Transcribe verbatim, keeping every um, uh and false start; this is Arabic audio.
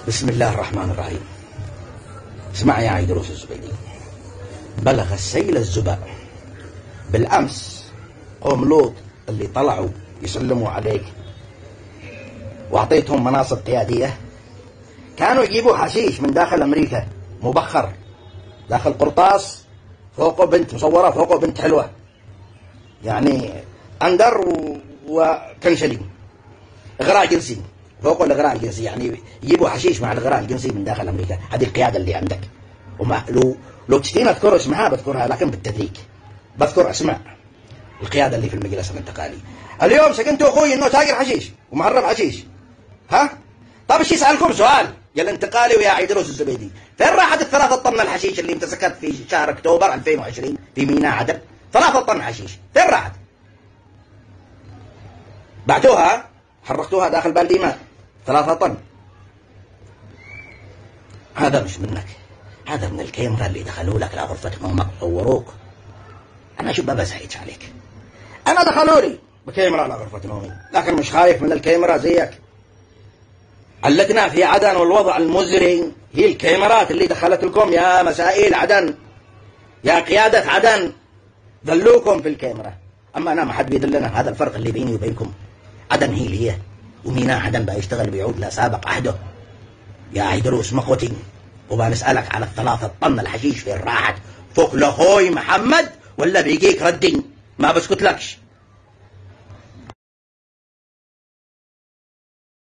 بسم الله الرحمن الرحيم. اسمع يا عيدروس الزبيدي، بلغ السيل الزباء بالأمس قوم لوط اللي طلعوا يسلموا عليك وأعطيتهم مناصب قيادية، كانوا يجيبوا حشيش من داخل أمريكا مبخر، داخل قرطاس فوقه بنت مصورة، فوقه بنت حلوة، يعني أندر وكنشلي، إغراء جنسي فوق الإغراء الجنسي، يعني يجيبوا حشيش مع الإغراء الجنسي من داخل أمريكا. هذه القيادة اللي عندك. وما لو لو تشتين أذكر اسمها بذكرها، لكن بالتدريج بذكر اسماء القيادة اللي في المجلس الانتقالي. اليوم سكنتوا أخوي إنه تاجر حشيش ومهرب حشيش، ها؟ طب ايش يسألكم سؤال يا الانتقالي ويا عيدروس الزبيدي، فين راحت الثلاثة طن الحشيش اللي امتسكت في شهر أكتوبر ألفين وعشرين في ميناء عدن؟ ثلاثة طن حشيش فين راحت؟ بعتوها حرقتوها داخل بالدي ماء، ثلاثة طن. هذا مش منك، هذا من الكاميرا اللي دخلوا لك لغرفة نومك وصوروك. أنا شو ما بزعج عليك، أنا دخلوا لي بكاميرا لغرفة نومي، لكن مش خايف من الكاميرا زيك. اللجنة في عدن والوضع المزري هي الكاميرات اللي دخلت لكم يا مسائل عدن، يا قيادة عدن، دلوكم في الكاميرا. أما أنا ما حد بيدلنا، هذا الفرق اللي بيني وبينكم. عدن هي اللي هي، وميناء عدن بقى يشتغل بيعود لسابق عهده. يا عيدروس مقوتي، وبنسألك على الثلاثة طن الحشيش فين راحت؟ فوق لأخوي محمد ولا بيجيك ردين؟ ما بسكت لكش.